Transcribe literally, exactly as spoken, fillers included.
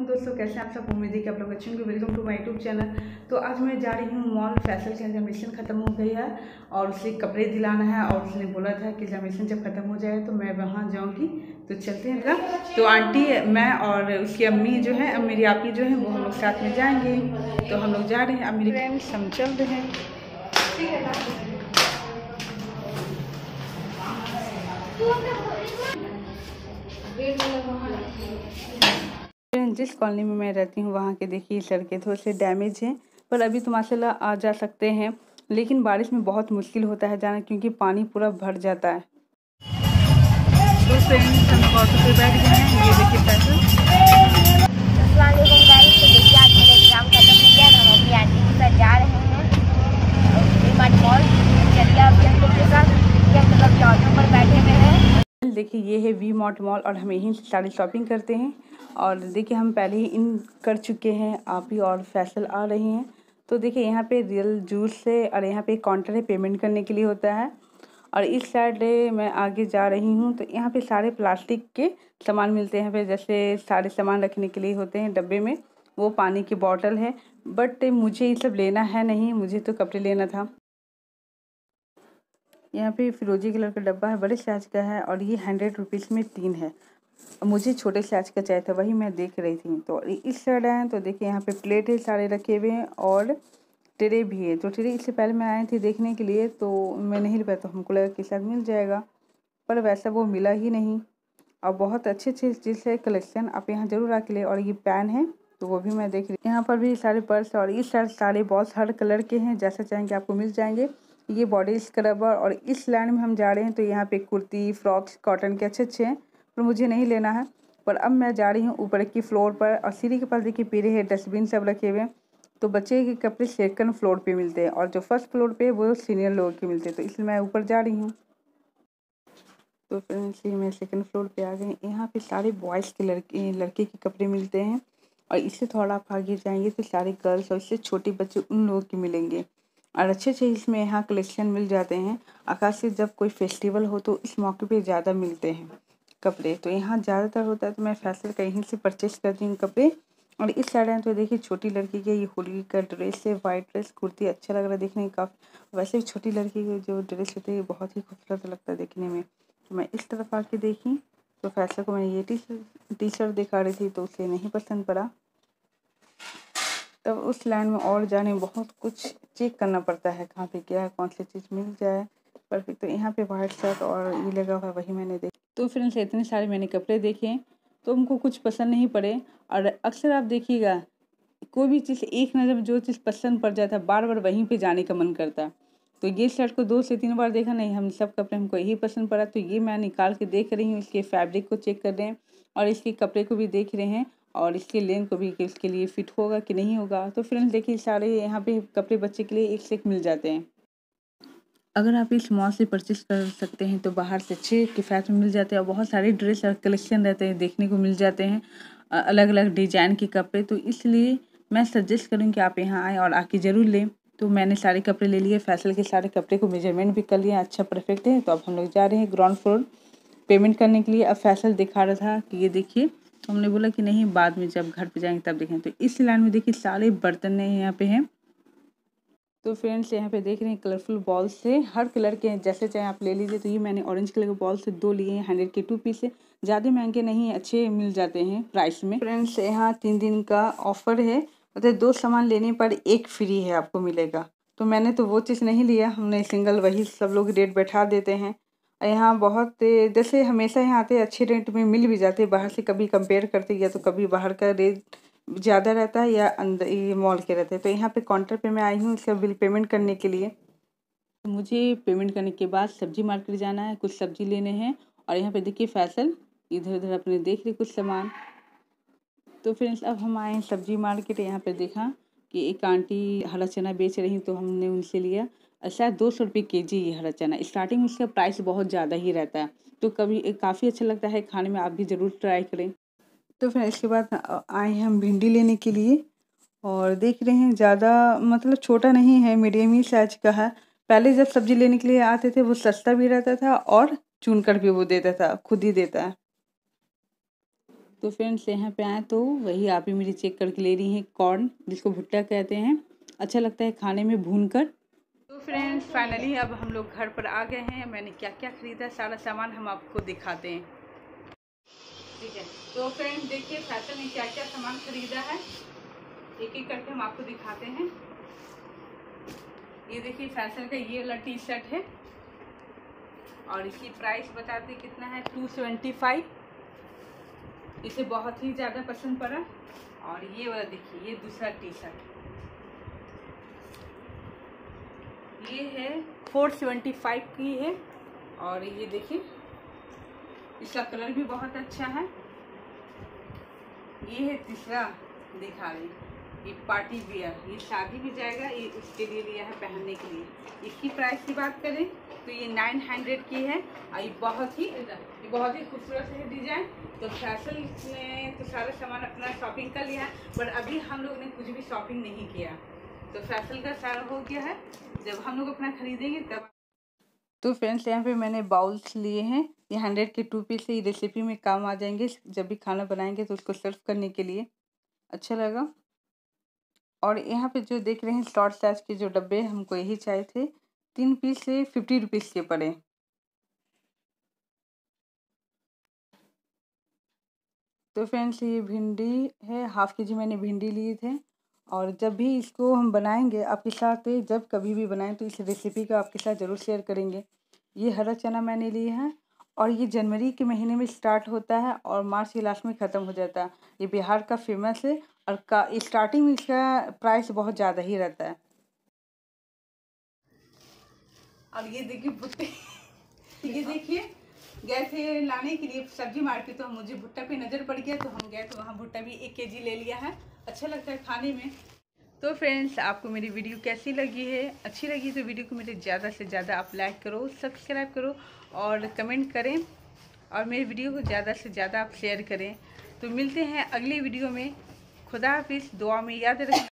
दोस्तों, कैसे आप सब? उम्मीद है कि आप लोग अच्छे होंगे। Welcome to my YouTube channel. तो आज मैं जा रही हूँ मॉल। फैसल की एग्जामिनेशन ख़त्म हो गई है और उसे कपड़े दिलाना है और उसने बोला था कि एग्जामिनेशन जब ख़त्म हो जाए तो मैं वहाँ जाऊँगी। तो चलते हैं ना। तो आंटी, मैं और उसकी अम्मी जो है, अब मेरी आपी जो है, वो हम लोग साथ में जाएंगे। तो हम लोग जा रहे हैं। अब मेरे फ्रेंड्स हम चल रहे हैं। जिस कॉलोनी में मैं रहती हूँ वहाँ के देखिए सड़कें थोड़े से डैमेज हैं, पर अभी तो माशाल्लाह आ जा सकते हैं, लेकिन बारिश में बहुत मुश्किल होता है जाना क्योंकि पानी पूरा भर जाता है। तो फ्रेंड्स हम ऑटो पे बैठ गए हैं। ये देखिए पैसा। अस्सलाम वालेकुम गाइस, तो देखिए आज मेरा एग्जाम खत्म हो गया। हम अपनी आंटी के साथ जा रहे हैं वी-मार्ट मॉल। चलिए आप हम लोग के साथ हम मतलब ऑटो पर बैठे हुए हैं। देखिए ये है वी मार्ट मॉल और हम यहीं से सारी शॉपिंग करते हैं। और देखिए हम पहले ही इन कर चुके हैं। आप ही और फैसल आ रही हैं। तो देखिए यहाँ पे रियल जूस है और यहाँ पे काउंटर है, पेमेंट करने के लिए होता है। और इस साइड मैं आगे जा रही हूँ तो यहाँ पे सारे प्लास्टिक के सामान मिलते हैं। फिर जैसे सारे सामान रखने के लिए होते हैं डब्बे में, वो पानी की बॉटल है। बट मुझे ये सब लेना है नहीं, मुझे तो कपड़े लेना था। यहाँ पे फिरोजी कलर का डब्बा है, बड़े साइज का है और ये हंड्रेड रुपीज़ में तीन है। मुझे छोटे साइज का चाहिए था, वही मैं देख रही थी। तो इस साइड आए तो देखिए यहाँ पे प्लेट है सारे रखे हुए हैं और ट्रे भी है। तो ट्रे इससे पहले मैं आई थी देखने के लिए तो मैं नहीं ले पाया, तो हमको लगा कि शायद मिल जाएगा, पर वैसा वो मिला ही नहीं। और बहुत अच्छे अच्छे चीज़ है कलेक्शन, आप यहाँ ज़रूर आके ले। और ये पैन है तो वो भी मैं देख रही हूँ। यहाँ पर भी सारे पर्स और इस साइड सारे बॉल्स हर कलर के हैं, जैसा चाहेंगे आपको मिल जाएंगे। ये बॉडी स्क्रबर। और इस लाइन में हम जा रहे हैं तो यहाँ पे कुर्ती फ्रॉक्स कॉटन के अच्छे अच्छे हैं, पर मुझे नहीं लेना है। पर अब मैं जा रही हूँ ऊपर की फ्लोर पर और सीढ़ी के पास देखिए पीढ़े है, डस्टबिन सब रखे हुए हैं। तो बच्चे के कपड़े सेकंड फ्लोर पे मिलते हैं और जो फर्स्ट फ्लोर पे वो सीनियर लोगों के मिलते हैं, तो इसलिए मैं ऊपर जा रही हूँ। तो फ्रेंड्स ये मैं सेकंड फ्लोर पे आ गई। यहाँ पे सारे बॉयज़ के लड़के लड़के के कपड़े मिलते हैं और इससे थोड़ा आप आगे जाएंगे तो सारे गर्ल्स और इससे छोटे बच्चे उन लोगों के मिलेंगे। और अच्छे अच्छे इसमें यहाँ कलेक्शन मिल जाते हैं। आकाश से जब कोई फेस्टिवल हो तो इस मौके पे ज़्यादा मिलते हैं कपड़े, तो यहाँ ज़्यादातर होता है। तो मैं फैसल का यहीं से परचेस करती हूँ कपड़े। और इस साइड है तो देखिए छोटी लड़की के ये होली का ड्रेस है, वाइट ड्रेस कुर्ती अच्छा लग रहा है देखने में काफ़ी। वैसे भी छोटी लड़की की जो ड्रेस होती है बहुत ही खूबसूरत लगता है देखने में। तो मैं इस तरफ आके देखी तो फैसल को मैंने ये टी शर्ट टी शर्ट दिखा रही थी तो उसे नहीं पसंद पड़ा। तब उस लाइन में और जाने में बहुत कुछ चेक करना पड़ता है, कहाँ पे क्या है, कौन सी चीज़ मिल जाए परफेक्ट। तो यहाँ पे वाइट शर्ट और ये लगा हुआ है, वही मैंने देखा। तो फ्रेंड्स इतने सारे मैंने कपड़े देखे तो उनको कुछ पसंद नहीं पड़े। और अक्सर आप देखिएगा कोई भी चीज़ एक नज़र में जो चीज़ पसंद पड़ जाता है बार बार वहीं पे जाने का मन करता है। तो ये शर्ट को दो से तीन बार देखा नहीं, हम सब कपड़े हमको यही पसंद पड़ा, तो ये मैं निकाल के देख रही हूँ। इसके फैब्रिक को चेक कर रहे हैं और इसके कपड़े को भी देख रहे हैं और इसके लेंथ को भी कि इसके लिए फ़िट होगा कि नहीं होगा। तो फ्रेंड्स देखिए सारे यहाँ पे कपड़े बच्चे के लिए एक से एक मिल जाते हैं। अगर आप इस मॉल से परचेस कर सकते हैं तो बाहर से अच्छे किफ़ायत में मिल जाते हैं और बहुत सारे ड्रेस और कलेक्शन रहते हैं, देखने को मिल जाते हैं अलग अलग डिजाइन के कपड़े। तो इसलिए मैं सजेस्ट करूँ कि आप यहाँ आएँ और आके ज़रूर लें। तो मैंने सारे कपड़े ले लिए, फैसल के सारे कपड़े को मेजरमेंट भी कर लिया, अच्छा परफेक्ट है। तो अब हम लोग जा रहे हैं ग्राउंड फ्लोर पेमेंट करने के लिए। अब फैसल दिखा रहा था कि ये देखिए, हमने बोला कि नहीं बाद में जब घर पे जाएंगे तब देखें। तो इस लाइन में देखिए सारे बर्तन यहाँ पे हैं। तो फ्रेंड्स यहाँ पे देख रहे हैं कलरफुल बॉल्स से, हर कलर के जैसे चाहे आप ले लीजिए। तो ये मैंने ऑरेंज कलर के बॉल से दो लिए हैं, हंड्रेड के टू पीस है, ज़्यादा महंगे नहीं, अच्छे मिल जाते हैं प्राइस में। फ्रेंड्स यहाँ तीन दिन का ऑफर है, मतलब दो सामान लेने पर एक फ्री है आपको मिलेगा। तो मैंने तो वो चीज़ नहीं लिया, हमने सिंगल वही सब लोग रेट बैठा देते हैं। यहाँ बहुत जैसे हमेशा यहाँ आते अच्छे रेट में मिल भी जाते हैं, बाहर से कभी कंपेयर करते या तो कभी बाहर का रेट ज़्यादा रहता है या अंदर ये मॉल के रहते हैं। तो यहाँ पे काउंटर पे मैं आई हूँ इसका बिल पेमेंट करने के लिए। मुझे पेमेंट करने के बाद सब्जी मार्केट जाना है, कुछ सब्जी लेने हैं। और यहाँ पे देखिए फैसल इधर उधर अपने देख रहे कुछ सामान। तो फ्रेंड्स अब हम आए सब्जी मार्केट। यहाँ पे देखा कि एक आंटी हरा चना बेच रही, तो हमने उनसे लिया। शायद दो सौ रुपये के जी ये हरा चना। स्टार्टिंग में इसका प्राइस बहुत ज़्यादा ही रहता है, तो कभी काफ़ी अच्छा लगता है खाने में, आप भी ज़रूर ट्राई करें। तो फिर इसके बाद आए हम भिंडी लेने के लिए और देख रहे हैं ज़्यादा मतलब छोटा नहीं है, मीडियम ही साइज का है। पहले जब सब्जी लेने के लिए आते थे वो सस्ता भी रहता था और चुन कर भी वो देता था, खुद ही देता है। तो फ्रेंड्स यहाँ पे आए तो वही आप ही मेरी चेक करके ले रही हैं कॉर्न, जिसको भुट्टा कहते हैं। अच्छा लगता है खाने में भूनकर। तो फ्रेंड्स फाइनली अब हम लोग घर पर आ गए हैं। मैंने क्या क्या खरीदा सारा सामान हम आपको दिखाते हैं, ठीक है। तो फ्रेंड्स देखिए फैशन ने क्या क्या सामान खरीदा है, एक एक करके हम आपको दिखाते हैं। ये देखिए फैशन का ये वाला टी शर्ट है और इसकी प्राइस बताते कितना है, टू सेवेंटी फाइव। इसे बहुत ही ज़्यादा पसंद पड़ा। और ये वाला देखिए, ये दूसरा टी शर्ट ये है फोर सेवेंटी फाइव की है। और ये देखिए इसका कलर भी बहुत अच्छा है। ये है तीसरा दिखा रही, ये पार्टी वियर, ये शादी में जाएगा, ये उसके लिए लिया है पहनने के लिए। इसकी प्राइस की बात करें तो ये नाइन हंड्रेड की है और ये बहुत ही ये बहुत ही खूबसूरत है डिज़ाइन। तो फैशन ने तो सारा सामान अपना शॉपिंग कर लिया है, पर अभी हम लोग ने कुछ भी शॉपिंग नहीं किया। तो फैशन का सारा हो गया है, जब हम लोग अपना खरीदेंगे तब। तो फ्रेंड्स यहाँ पे मैंने बाउल्स लिए हैं, ये हंड्रेड के टू पीस से ये रेसिपी में काम आ जाएंगे। जब भी खाना बनाएंगे तो उसको सर्व करने के लिए अच्छा लगा। और यहाँ पे जो देख रहे हैं शॉर्ट साइज के जो डब्बे, हमको यही चाहिए थे। तीन पीस से फिफ्टी रुपीज़ के पड़े। तो फ्रेंड्स ये भिंडी है, हाफ के जी मैंने भिंडी लिए थे। और जब भी इसको हम बनाएंगे आपके साथ, जब कभी भी बनाएं तो इस रेसिपी का आपके साथ ज़रूर शेयर करेंगे। ये हरा चना मैंने लिया है और ये जनवरी के महीने में स्टार्ट होता है और मार्च के लास्ट में ख़त्म हो जाता है। ये बिहार का फेमस है और का स्टार्टिंग में इसका प्राइस बहुत ज़्यादा ही रहता है। और ये देखिए भुट्टे ये देखिए गए थे लाने के लिए सब्जी मार्केट, तो मुझे भुट्टा पे नज़र पड़ गया तो हम गए तो वहाँ भुट्टा भी एक केजी ले लिया है। अच्छा लगता है खाने में। तो फ्रेंड्स आपको मेरी वीडियो कैसी लगी है, अच्छी लगी तो वीडियो को मेरे ज़्यादा से ज़्यादा आप लाइक करो, सब्सक्राइब करो और कमेंट करें और मेरी वीडियो को ज़्यादा से ज़्यादा आप शेयर करें। तो मिलते हैं अगली वीडियो में। खुदा हाफिज़, दुआ में याद रखें।